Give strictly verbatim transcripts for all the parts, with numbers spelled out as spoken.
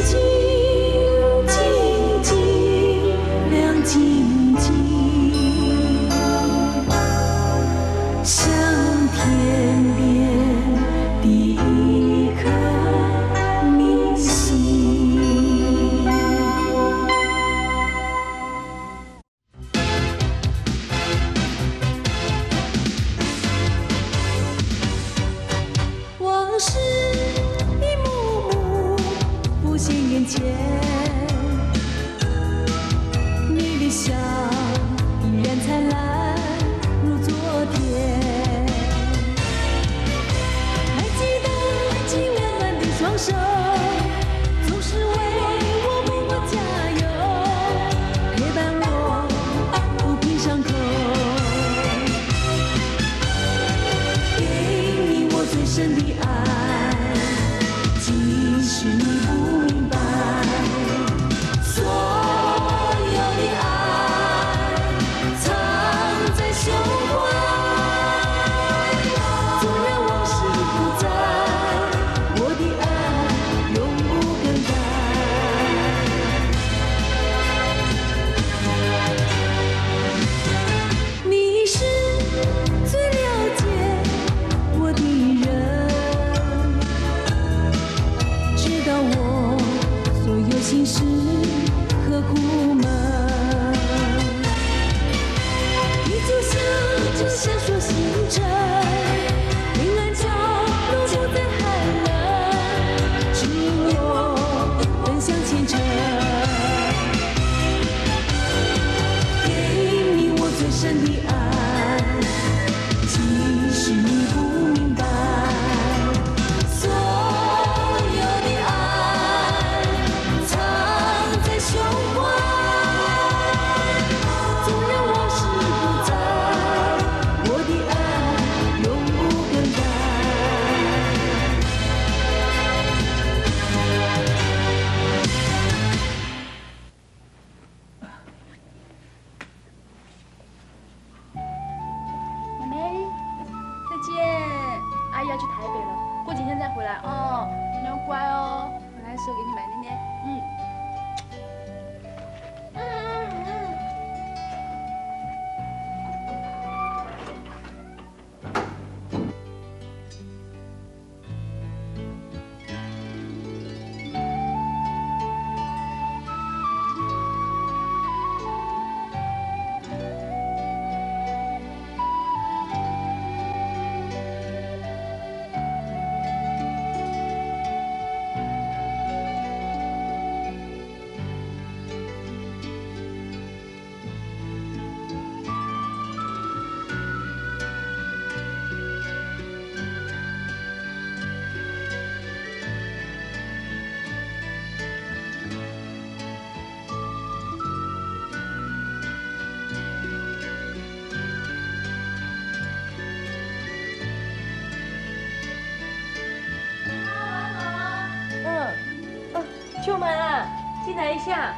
秋满啊，进来一下。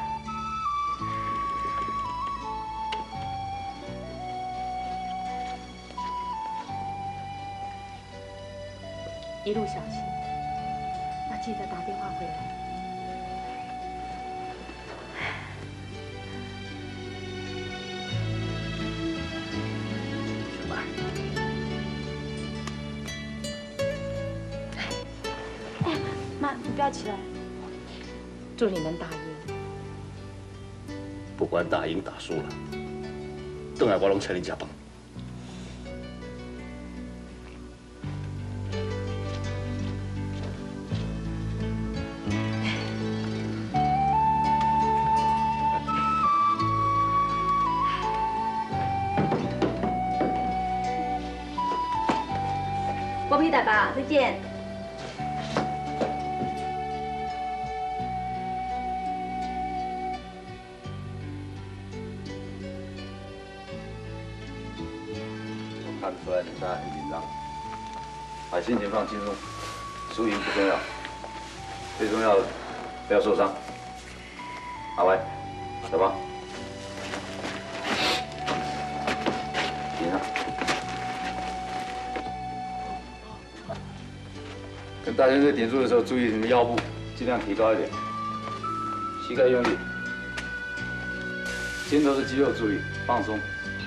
一路小心，那记得打电话回来。秋满，哎，妈，你不要起来。 祝你能打赢。 不管打赢打输了，等下我拢请你吃饭。 剥皮仔吧，再见。 看得出来你现在很紧张，把心情放轻松，输赢不重要，最重要的不要受伤。阿歪，小芳，顶上。跟大先生点数的时候，注意你的腰部，尽量提高一点。 膝盖用力，肩头的肌肉注意放松。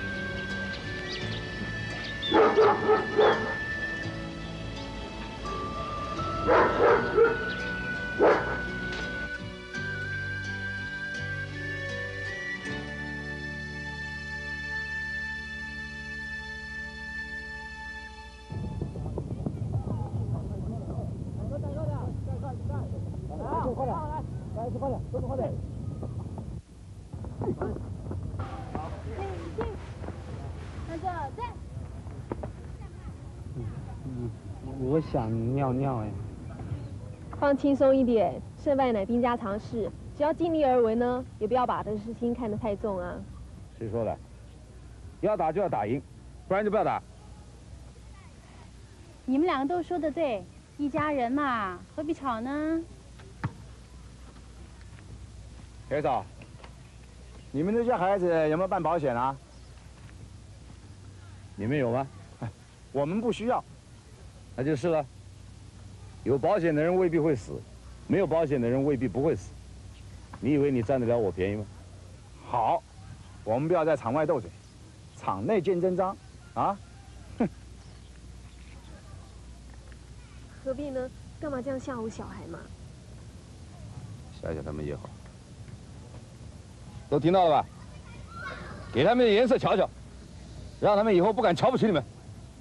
我想尿尿哎。 放轻松一点，胜败乃兵家常事，只要尽力而为呢，也不要把这事情看得太重啊。 谁说的？要打就要打赢，不然就不要打。 你们两个都说的对，一家人嘛，何必吵呢？ 裴嫂，你们这些孩子有没有办保险啊？ 你们有吗？ 我们不需要。 那就是了。有保险的人未必会死，没有保险的人未必不会死。你以为你占得了我便宜吗？ 好，我们不要在场外斗嘴，场内见真章，啊！哼。 何必呢？干嘛这样吓唬小孩嘛？ 吓吓他们也好。都听到了吧？给他们的颜色瞧瞧，让他们以后不敢瞧不起你们。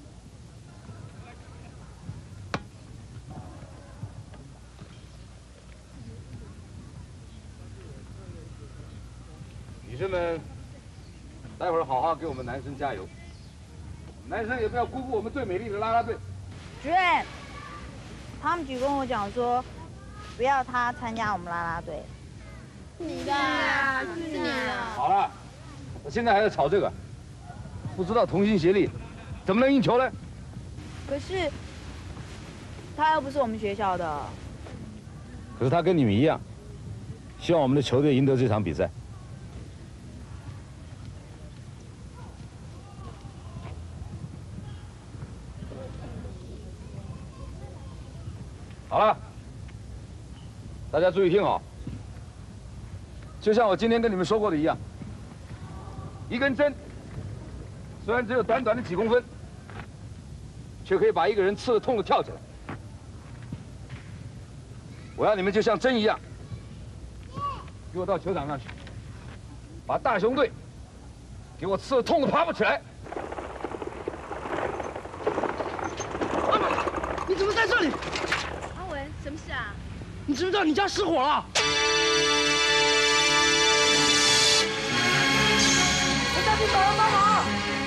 女生们，待会儿好好给我们男生加油。男生也不要辜负我们最美丽的啦啦队。 主任，他们局跟我讲说，不要他参加我们啦啦队。 你的啊，是你啊。 好了，我现在还在吵这个，不知道同心协力，怎么能赢球呢？ 可是他又不是我们学校的。 可是他跟你们一样，希望我们的球队赢得这场比赛。好了，大家注意听好。就像我今天跟你们说过的一样，一根针虽然只有短短的几公分，却可以把一个人刺得痛得跳起来。我要你们就像针一样，给我到球场上去，把大熊队给我刺得痛得爬不起来。 阿玛，你怎么在这里？ 阿文，什么事啊？ 你知不知道你家失火了？我赶紧找人帮忙！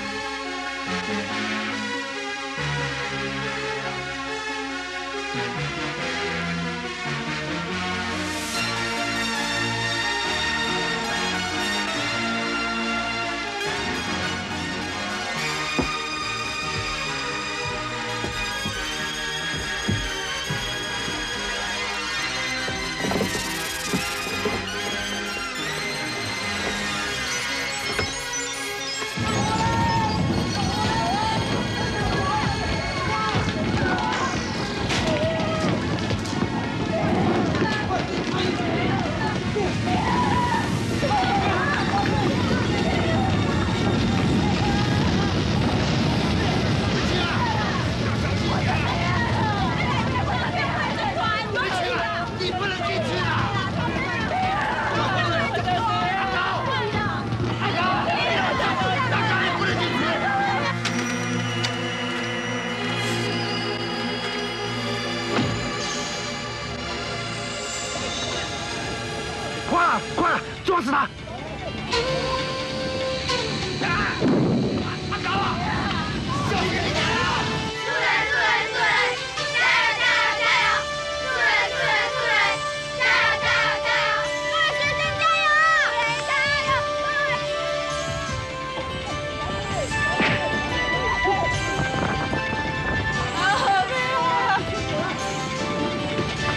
撞死他！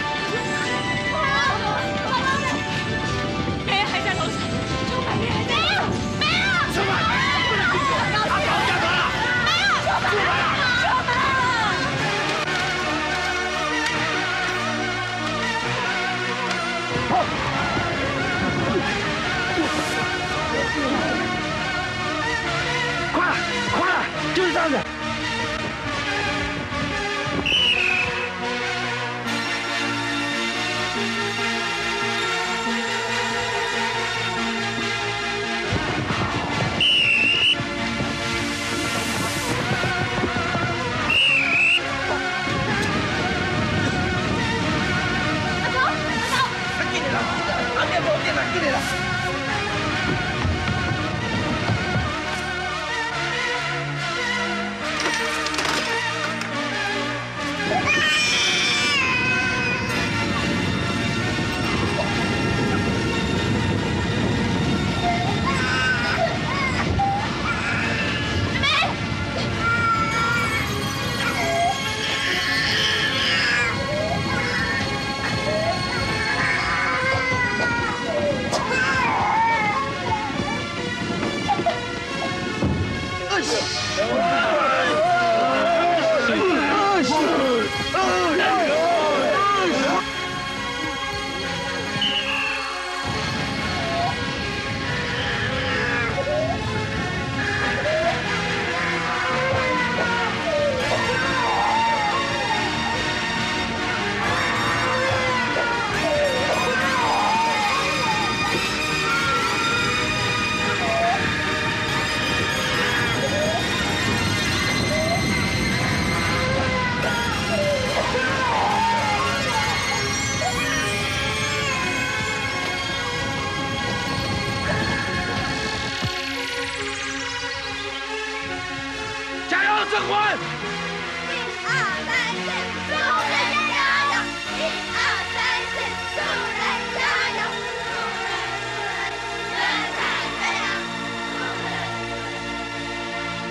别人还在楼上，就把别人。 甄嬛！ 一二三四，素人加油！一二三四，素人加油！素人，素人，人才飞扬！素人。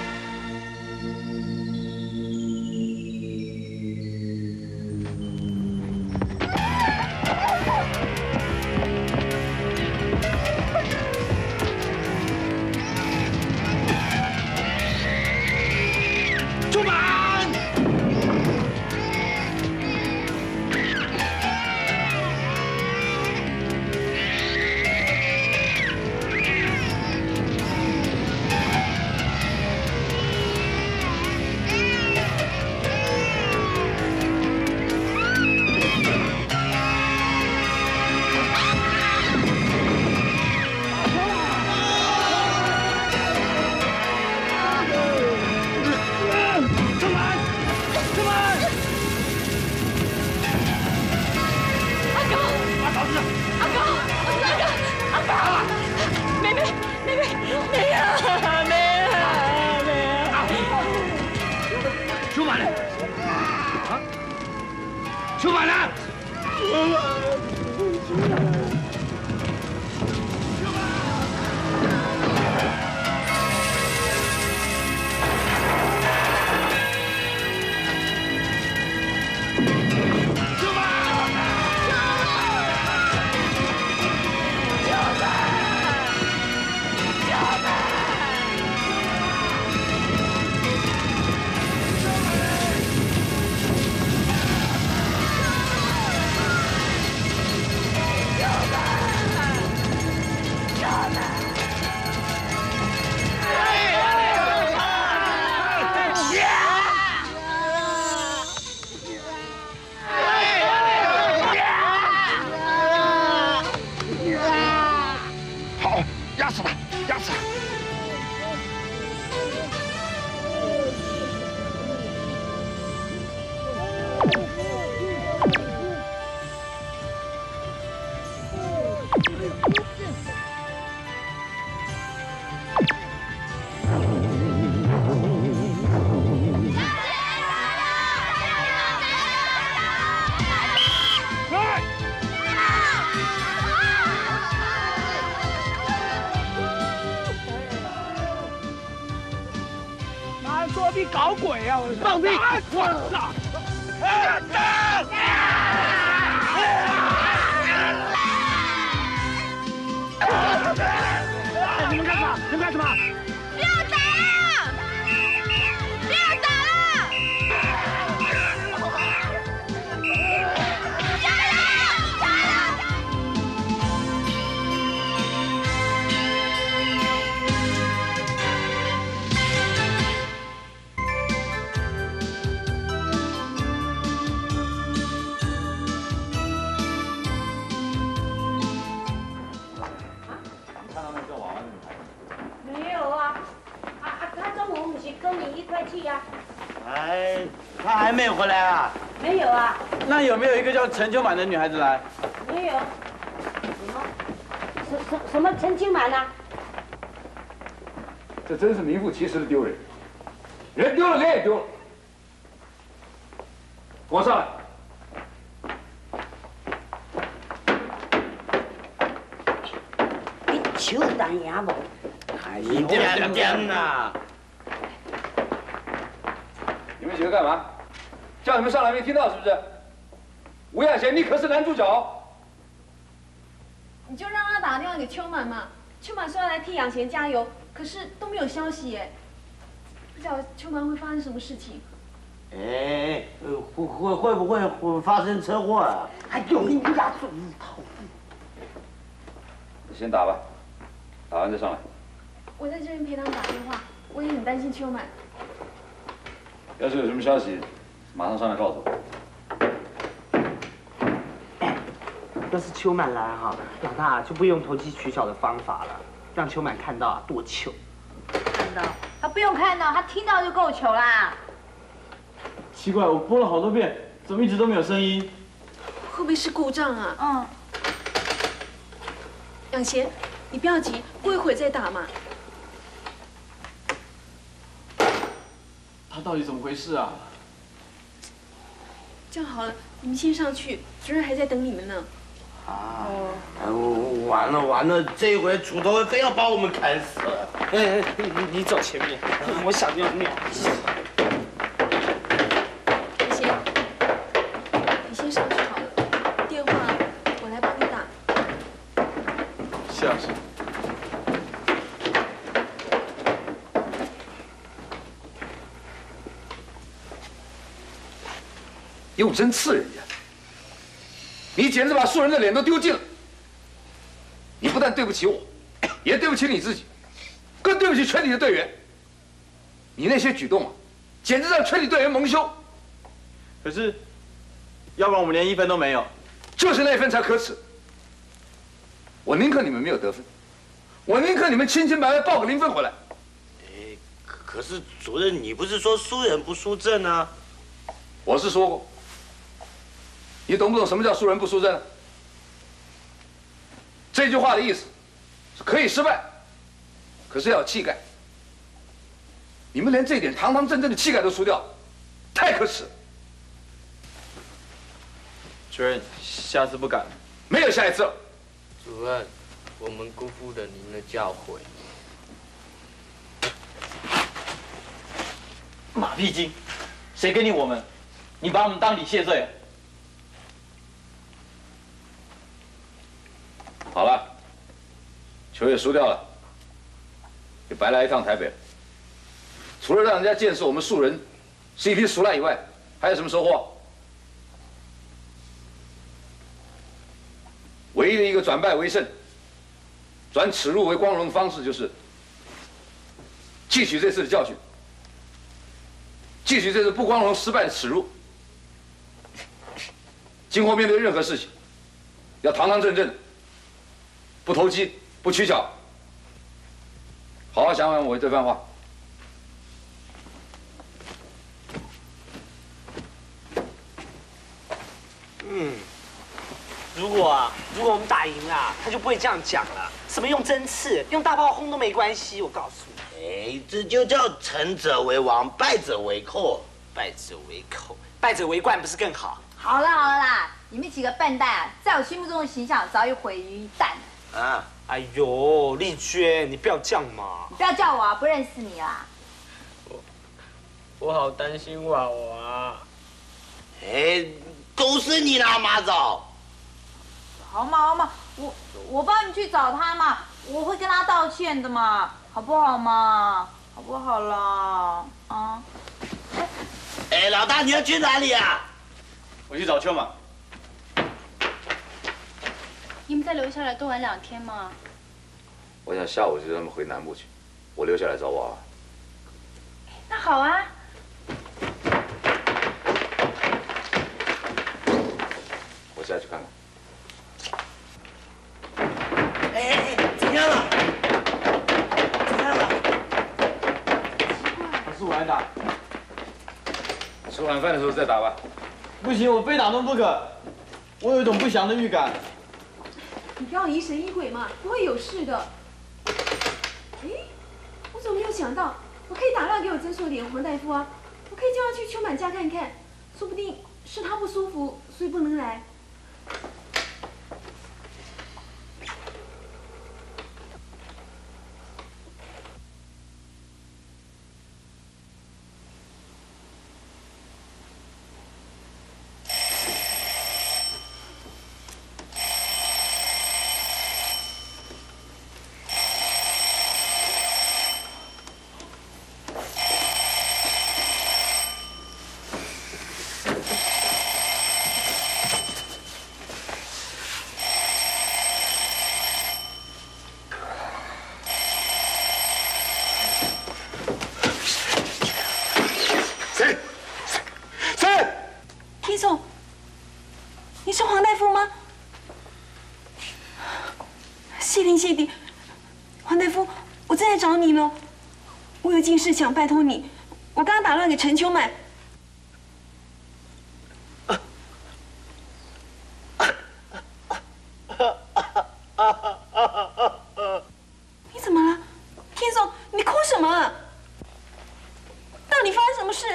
出满！出满了！啊！出满了！ 好，压死他，压死他！ 妈作弊搞鬼啊！放屁！我操！你们干什么？你们干什么？ 不要打了！不要打了！加油！加油！ 没有啊，啊啊！他中午不是跟你一块去呀？ 哎，他还没有回来啊？ 没有啊， 那有没有一个叫陈秋满的女孩子来？ 没有。什么？什什什么陈清满啊？ 这真是名副其实的丢人，人丢了，脸也丢了。给我上来！ 你手弹牙不？ 哎，一点点呐！ 你们几个干嘛？叫你们上来没听到是不是？吴亚贤，你可是男主角。 你就让他打电话给秋满嘛。秋满说要来替养贤加油，可是都没有消息耶，不晓得秋满会发生什么事情。 哎，呃会会会不会会发生车祸啊？还有你俩嘴头。 你先打吧，打完再上来。 我在这边陪他们打电话，我也很担心秋满。 要是有什么消息，马上上来告诉我。 要是秋满来哈，老大就不用投机取巧的方法了，让秋满看到啊多糗。 看到他不用看到，他听到就够糗啦。 奇怪，我拨了好多遍，怎么一直都没有声音？ 会不会是故障啊？ 嗯。 养贤，你不要急，过一会儿再打嘛。 他到底怎么回事啊？ 这样好了，你们先上去，主任还在等你们呢。 啊！哎，我完了完了，这一回楚头非要把我们砍死了。 哎哎，你你走前面，我想尿尿。 你先，你先上去好了，电话我来帮你打。 是啊是。 用针刺人家，你简直把素人的脸都丢尽了。你不但对不起我，也对不起你自己，更对不起全体的队员。你那些举动啊，简直让全体队员蒙羞。 可是，要不然我们连一分都没有。 就是那一分才可耻。我宁可你们没有得分，我宁可你们清清白白报个零分回来。 哎，可是主任，你不是说输人不输阵啊？ 我是说过。你懂不懂什么叫输人不输阵？这句话的意思是可以失败，可是要有气概。你们连这点堂堂正正的气概都输掉，太可耻了。 主任，下次不敢。 没有下一次了。 主任，我们辜负了您的教诲。 马屁精，谁给你我们？你把我们当礼谢罪了。 好了，球也输掉了，也白来一趟台北了。除了让人家见识我们素人是一批俗烂以外，还有什么收获？唯一的一个转败为胜、转耻辱为光荣的方式，就是汲取这次的教训，汲取这次不光荣失败的耻辱。今后面对任何事情，要堂堂正正的。不投机，不取巧，好好想想我这番话。 嗯，如果啊，如果我们打赢了，他就不会这样讲了。什么用针刺，用大炮轰都没关系。我告诉你， 哎，这就叫成者为王，败者为寇。 败者为寇，败者为冠，不是更好？ 好了好了啦，你们几个笨蛋啊，在我心目中的形象早已毁于一旦。 啊！ 哎呦，丽娟，你不要这样嘛！ 你不要叫我啊，不认识你啦。 我我好担心娃娃。 哎，都是你啦，马早。 好嘛好嘛，我我帮你去找他嘛，我会跟他道歉的嘛，好不好嘛？好不好啦？啊！ 哎，老大，你要去哪里啊？ 我去找秋马。 你们再留下来多玩两天吗？ 我想下午就让他们回南部去，我留下来找娃娃。 那好啊。 我下去看看。 哎哎哎，怎么样了？怎么样了？ 老师，我来打。 吃晚饭的时候再打吧。 不行，我非打动不可。我有一种不祥的预感。 你不要疑神疑鬼嘛，不会有事的。哎，我怎么没有想到，我可以打电话给我诊所里的黄大夫啊，我可以叫他去秋满家看看，说不定是他不舒服，所以不能来。谢帝，黄大夫，我正在找你呢。我有件事想拜托你，我刚刚打电话给陈秋满。你怎么了，天总？你哭什么？到底发生什么事？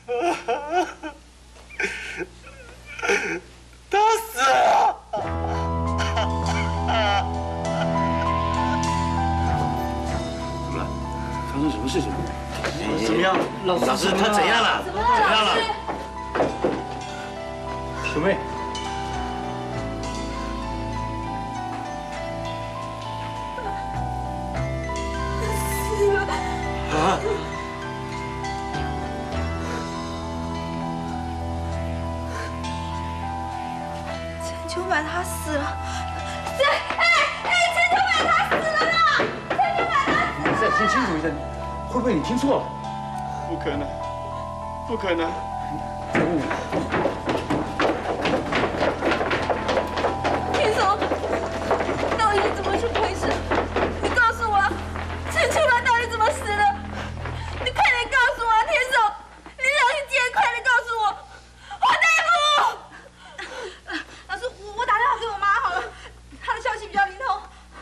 他死了。 怎么了？发生什么事情？ 怎么样？老师， 老师他怎样了？ 怎么了？ 怎么样了？ 小妹。 啊！ 陈秋满他死了！谁？哎哎，陈秋满他死了啦！陈秋满他死了！ 你再听清楚一点，会不会你听错了？ 不可能，不可能！ 再问问。 天总，到底怎么去回事？你告诉我，陈秋满到底怎么死的？ 你快点告诉我，天总！你良心姐，快点告诉我！黄大夫，老师，我我打电话给我妈好了，她的消息比较灵通。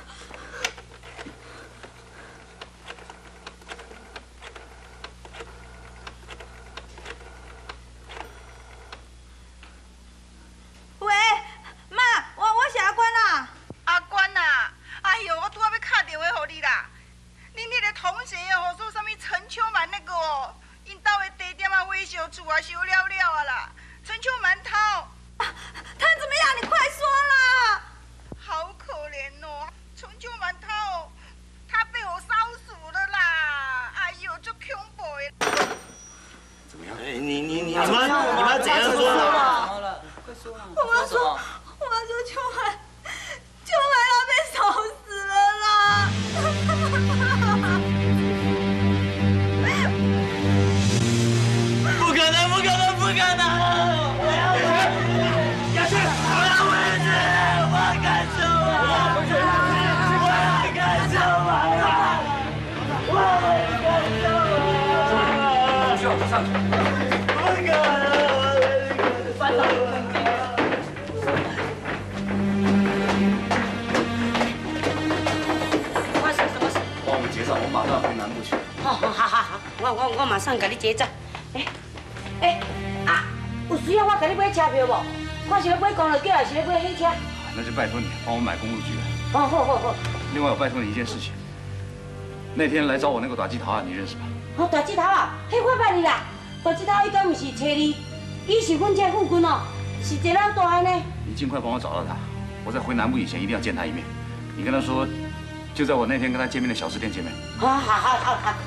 喂，妈，我我是阿关啦。 阿关呐，哎呦，我拄仔要打电话给你啦。 恁迄个同学哦，说什么陈秋满那个哦，因兜的地点啊、维修处啊修了了啊啦。陈秋满他， 他怎么样？你快说啦！ 好可怜哦，陈秋满他哦，他被我烧死了啦！哎呦，就恐怖的。 怎么样？哎，你你你你妈你妈怎样说啦？ 好了，快说了。 我妈说，我妈说秋满，秋满要被烧死了啦！ 不可能！不可能！不可能！我要回去！下去！我要回去！我要干什么？我要干什么？我要干什么？ 不需要上去。 不可能！班长， 发生什么事？ 帮我们结账，我马上回南部去。 好好好好好，我我我马上给你结账。哎哎啊，有需要我给你买车票无？看是要买公路桥还是要买火车？ 那就拜托你帮我买公路局了。 哦，好好好。 另外，我拜托你一件事情。那天来找我那个打击桃啊，你认识吧？ 哦，大舌头啊，迄我捌你啦。大舌头伊敢毋是找你？伊是阮这附近哦，是一个老大呢。 你尽快帮我找到他，我在回南部以前一定要见他一面。你跟他说，就在我那天跟他见面的小吃店见面。 好好好好好。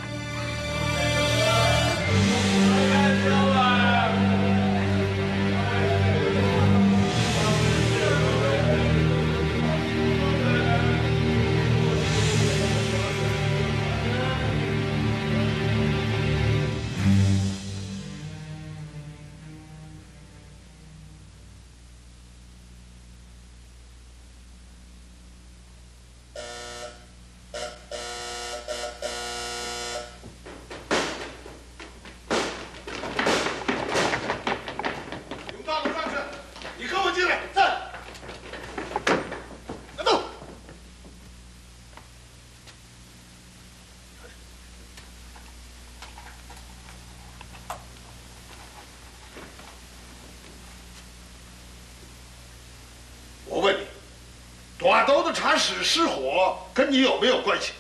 我问你，短兜的茶室失火跟你有没有关系？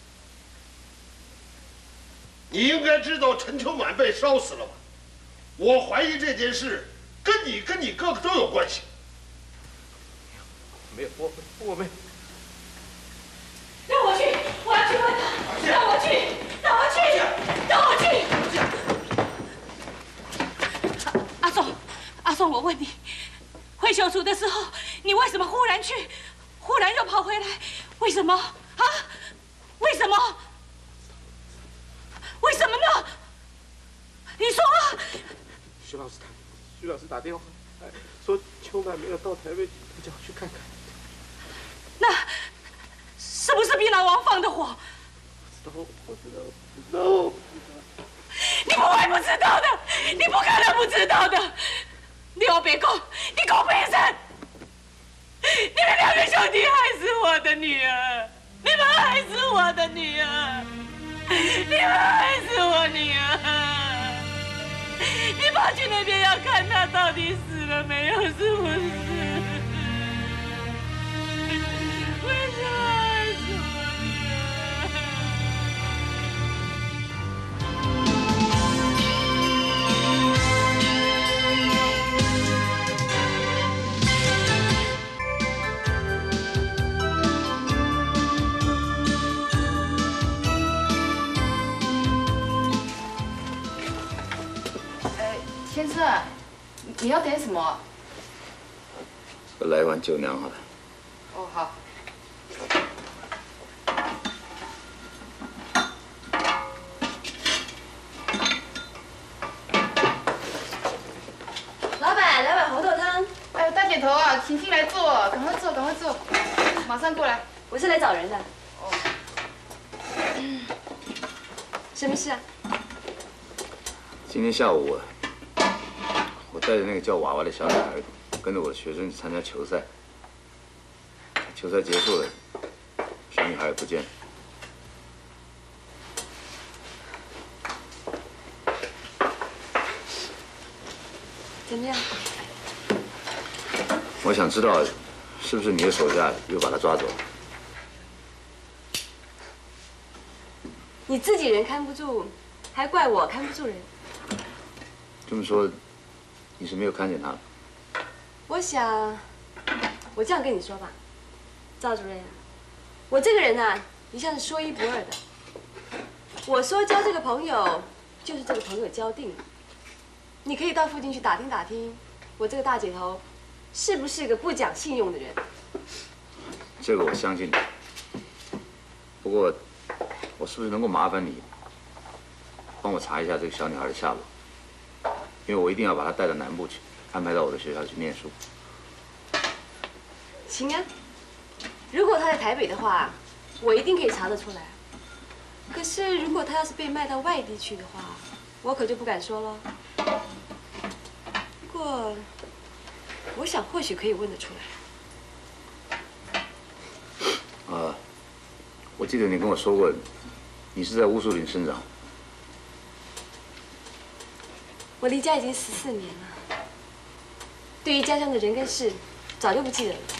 你应该知道陈秋满被烧死了吧？我怀疑这件事跟你跟你哥哥都有关系。 没有，我我没。 让我去，我要去问他。让我去，让我去，让我去。阿宋，阿宋，我问你。 会修除的时候，你为什么忽然去，忽然又跑回来？为什么啊？为什么？为什么呢？你说啊！ 徐老师打，徐老师打电话，说秋满没有到台北，他叫我去看看。 那是不是槟榔王放的火？ 不知道，不知道，不知道。 你不会不知道的，你不可能不知道的。 你有别讲，你狗背生！你们两个兄弟害死我的女儿，你们害死我的女儿，你们害死我女儿， 爸去那边要看他到底死了没有，是不是？为什么爱死先生，你要点什么？ 来一碗酒酿好了。 哦，好。 老板，来碗红豆汤。 哎呦，大姐头啊，请进来坐，赶快坐，赶快坐，马上过来。 我是来找人的。 哦。 什么事啊？ 今天下午，我带着那个叫娃娃的小女孩，跟着我的学生去参加球赛。球赛结束了，小女孩也不见了。 怎么样？ 我想知道，是不是你的手下又把她抓走了？ 你自己人看不住，还怪我看不住人。 这么说，你是没有看见她？ 我想，我这样跟你说吧，赵主任，我这个人呐、啊，一向是说一不二的。我说交这个朋友，就是这个朋友交定了。你可以到附近去打听打听，我这个大姐头是不是个不讲信用的人？ 这个我相信你。不过，我是不是能够麻烦你，帮我查一下这个小女孩的下落？因为我一定要把她带到南部去，安排到我的学校去念书。 行啊，如果她在台北的话，我一定可以查得出来。可是如果她要是被卖到外地去的话，我可就不敢说了。不过，我想或许可以问得出来。 啊，我记得你跟我说过，你是在乌树林生长。 我离家已经十四年了，对于家乡的人跟事，早就不记得了。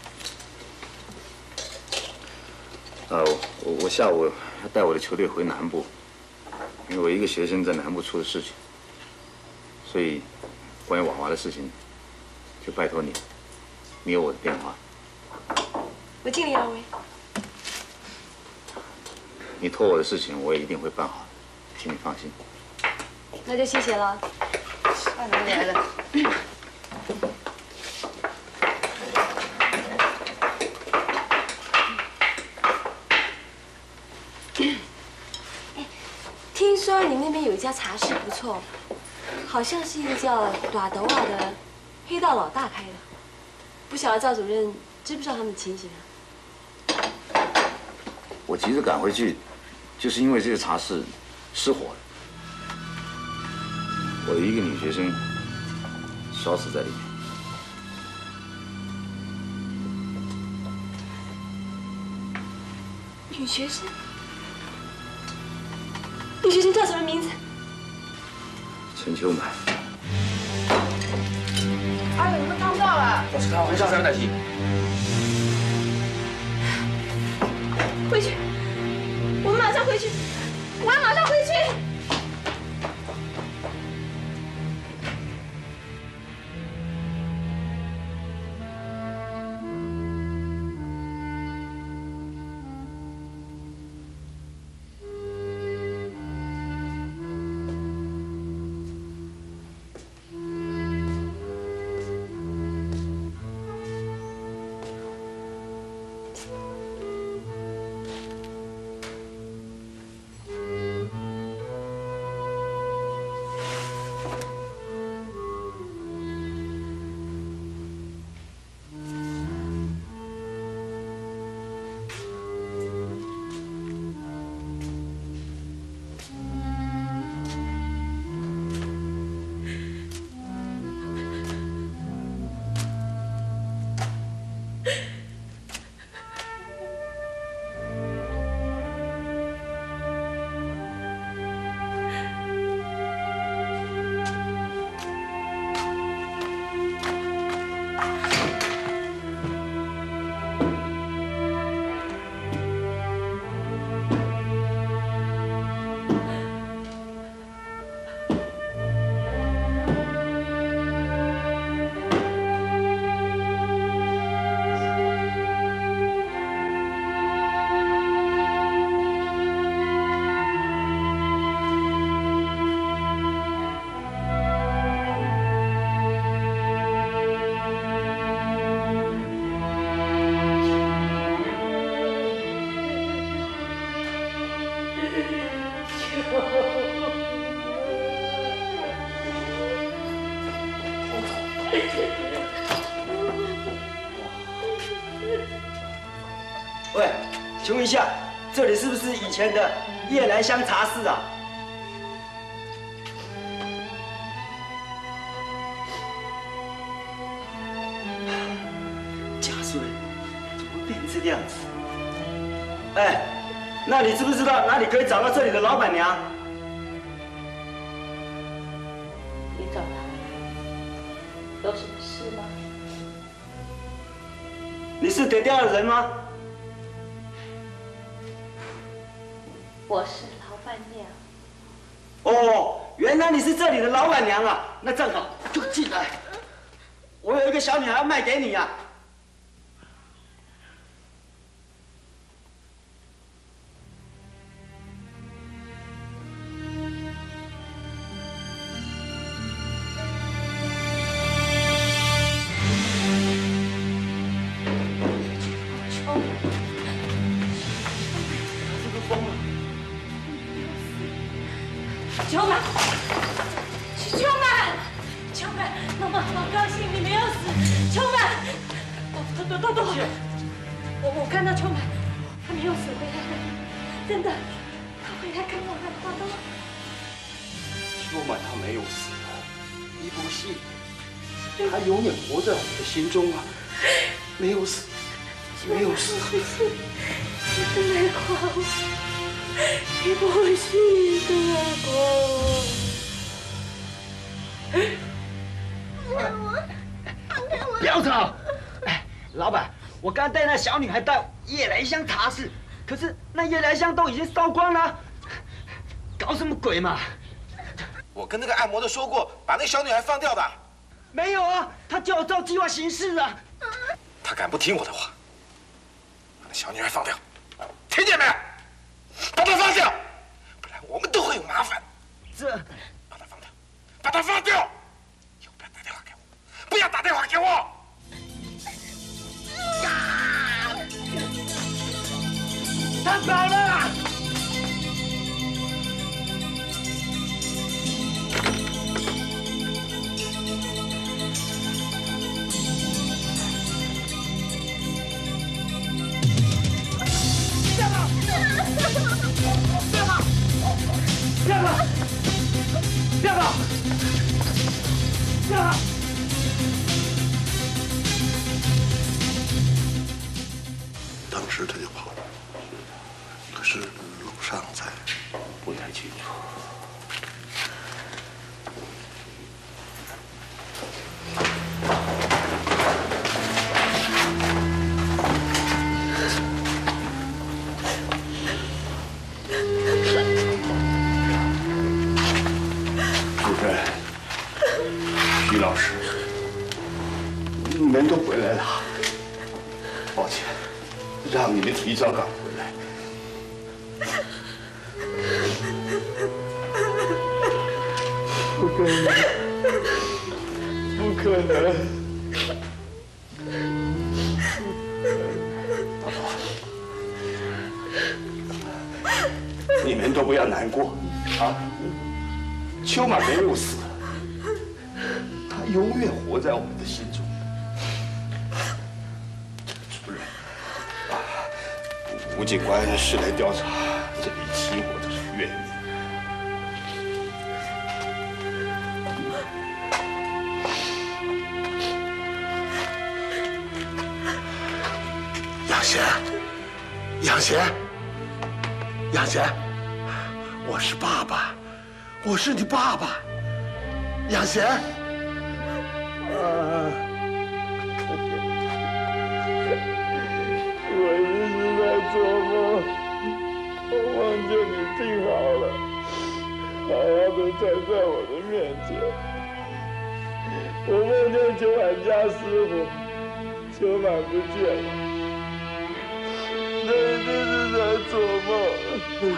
啊，我我下午要带我的球队回南部，因为我一个学生在南部出了事情，所以关于娃娃的事情，就拜托你，你有我的电话。 我尽力而为。 你托我的事情，我也一定会办好，请你放心。 那就谢谢了。 大娘来了。 听说你那边有一家茶室不错，好像是一个叫短斗瓦的黑道老大开的，不晓得赵主任知不知道他们的情形啊？ 我急着赶回去，就是因为这个茶室失火了。我的一个女学生烧死在里面。 女学生？女学生叫什么名字？ 陈秋满。 哎呦，你们刚到了。 我是开玩笑，才有代替。 回去，我们马上回去，我要马上回去。 喂，请问一下，这里是不是以前的夜来香茶室啊？贾顺，怎么变成这个样子？哎，那你知不知道哪里可以找到这里的老板娘？ 你找他有什么事吗？ 你是得调的人吗？ 我是老板娘。 哦，原来你是这里的老板娘啊！那正好，就进来。我有一个小女孩要卖给你呀、啊。 秋满，秋满，秋满，妈妈好高兴你没有死，秋满，豆豆豆豆豆，我我看到秋满，他没有死回来了，真的，他回来看我了，豆豆。 秋满他没有死，你不信，他永远活在我们的心中啊，没有死，没有死。 你不来夸我。你不信的我， 不要吵！哎，老板，我刚带那小女孩到夜来香茶室，可是那夜来香都已经烧光了，搞什么鬼嘛？ 我跟那个按摩的说过，把那小女孩放掉的。 没有啊，他叫我照计划行事啊。 他敢不听我的话，把那小女孩放掉，听见没？把他放掉，不然我们都会有麻烦。 这， 把他放掉，把他放掉！以后不要打电话给我，不要打电话给我！ 他跑了！别跑！别跑！别跑！ 当时他就跑了，可是路上才不太清楚。徐老师，你们都回来了，抱歉，让你们提早赶回来。不可能，不可能！豆豆，你们都不要难过啊！秋满没有死。他永远活在我们的心中。主任，啊，吴警官是来调查这里起火的原因。杨贤，杨贤，杨贤，我是爸爸，我是你爸爸，杨贤。啊！我一直在做梦，我梦见你病好了，好好的站在我的面前。我梦见秋满家失火，秋满不见了，那一定是在做梦。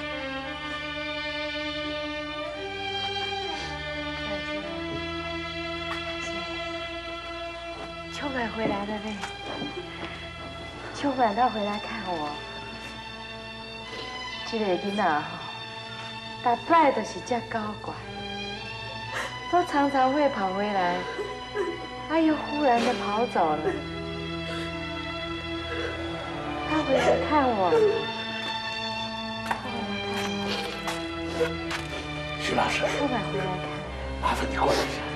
秋满回来了嘞！秋满他回来看我，这个囡仔吼，大摆都是这高怪， 都常常会跑回来，他又忽然的跑走了。他回来看我， 徐老师， 不敢回来看。 麻烦你过来一下。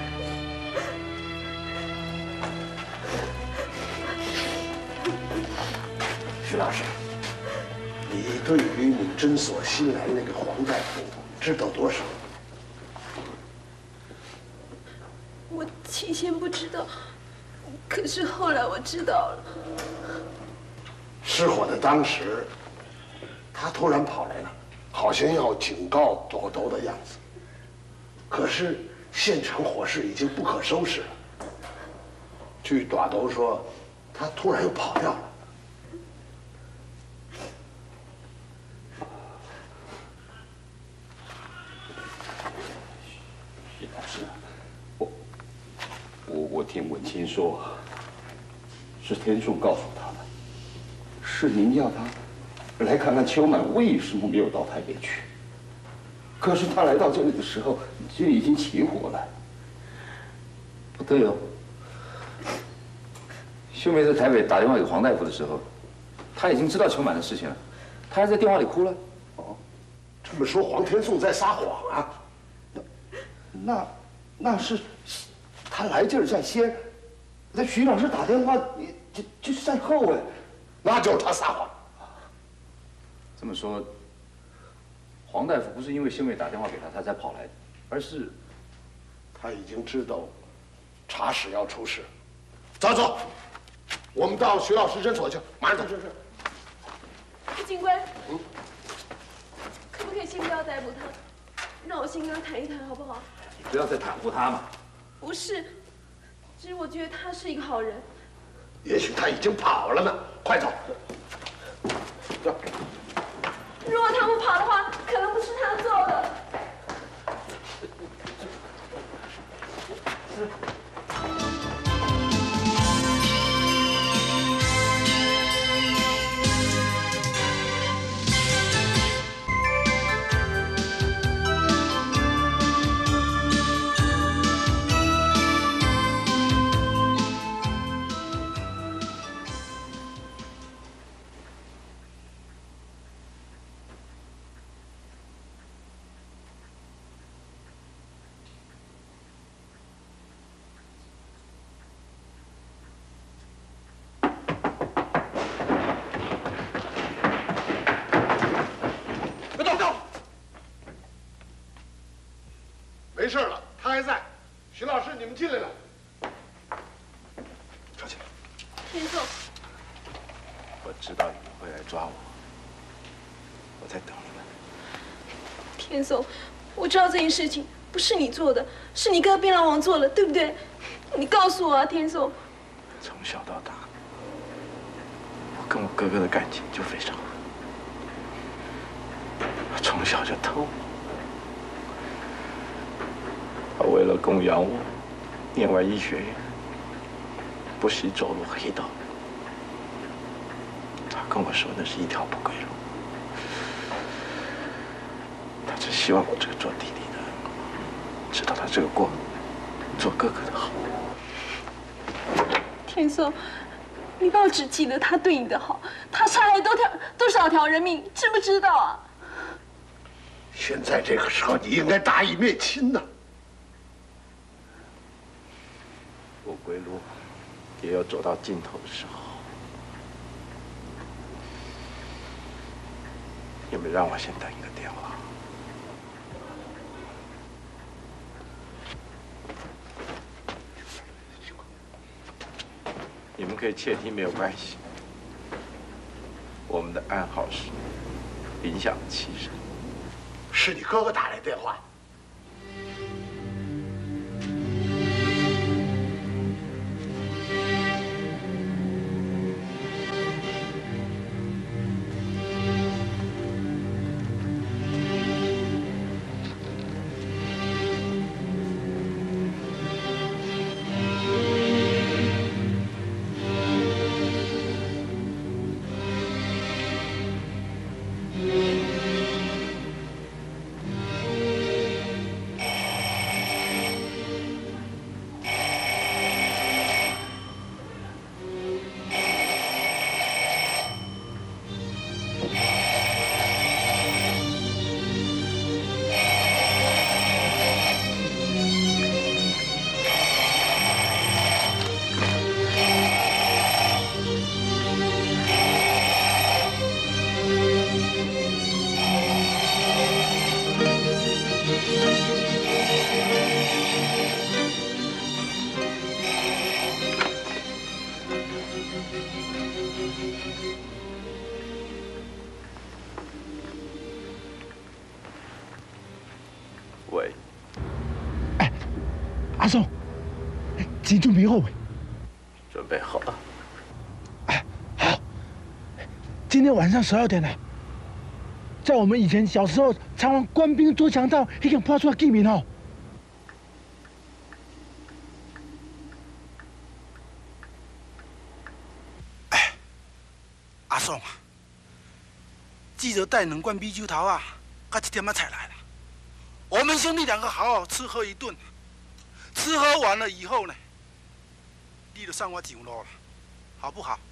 徐老师，你对于你诊所新来那个黄大夫知道多少？ 我起先不知道，可是后来我知道了。 失火的当时，他突然跑来了，好像要警告朵朵的样子。可是现场火势已经不可收拾了。据朵朵说，他突然又跑掉了。 徐老师，我我我听文清说，是天顺告诉他的，是您要他来看看秋满为什么没有到台北去。可是他来到这里的时候，这里已经起火了。 不对哦，秀梅在台北打电话给黄大夫的时候，他已经知道秋满的事情了，他还在电话里哭了。 哦，这么说黄天颂在撒谎啊？ 那那是他来这儿在先，那徐老师打电话就就是在后哎， 那就是他撒谎。 这么说，黄大夫不是因为秀梅打电话给他，他才跑来的，而是他已经知道查室要出事。走走，我们到徐老师诊所去，马上到这是。 警官，嗯，可不可以先不要逮捕他，让我先跟他谈一谈，好不好？ 你不要再袒护他嘛。 不是，只是我觉得他是一个好人。 也许他已经跑了呢，快走。走。 如果他不跑的话，可能不是他做的。 没事了，他还在。徐老师，你们进来了。出去。 天颂， 我知道你们会来抓我，我在等你们。 天颂，我知道这件事情不是你做的，是你哥槟榔王做了，对不对？你告诉我啊，天颂。 从小到大，我跟我哥哥的感情就非常好。我从小就偷。他为了供养我，念完医学院，不惜走入黑道。他跟我说那是一条不归路。他只希望我这个做弟弟的，知道他这个过做哥哥的好。 天颂，你不要只记得他对你的好，他杀害多条多少条人命，知不知道啊？ 现在这个时候，你应该大义灭亲呐。 不归路也有走到尽头的时候。你们让我先等一个电话。你们可以窃听，没有关系。我们的暗号是影响七声。 是你哥哥打来电话。 阿松，钱准备好未？ 准备好了。 哎，好。今天晚上十二点呢，在我们以前小时候常玩官兵捉强盗，那个拍出来见面哦。哎，阿松啊，记得带两罐米酒头啊，跟一点仔菜来了。我们兄弟两个好好吃喝一顿，吃喝完了以后呢，你就上我酒楼了，好不好？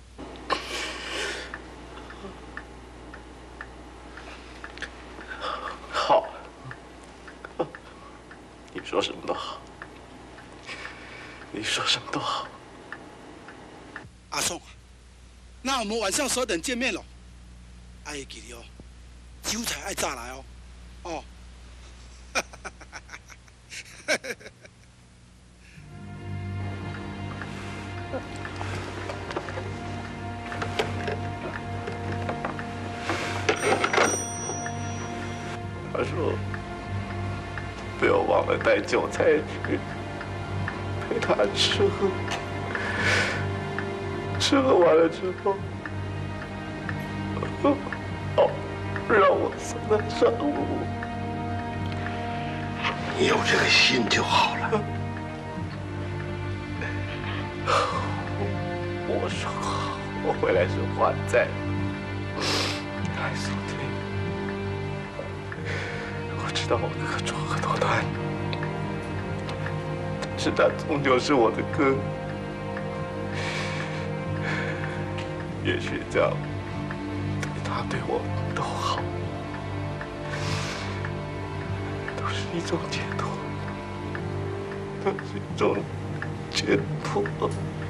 好，你说什么都好，你说什么都好。 阿松，那我们晚上十二点见面了。爱记得哦，酒菜爱炸来哦，哦。 他说：“不要忘了带酒菜去陪他吃喝，吃喝完了之后，哦，让我送他上路。 你有这个心就好了。 我说好，我回来是还债，还送你。”知道我那个装河多端，但是他终究是我的哥。也许这样，对他对我都好，都是一种解脱，都是一种解脱。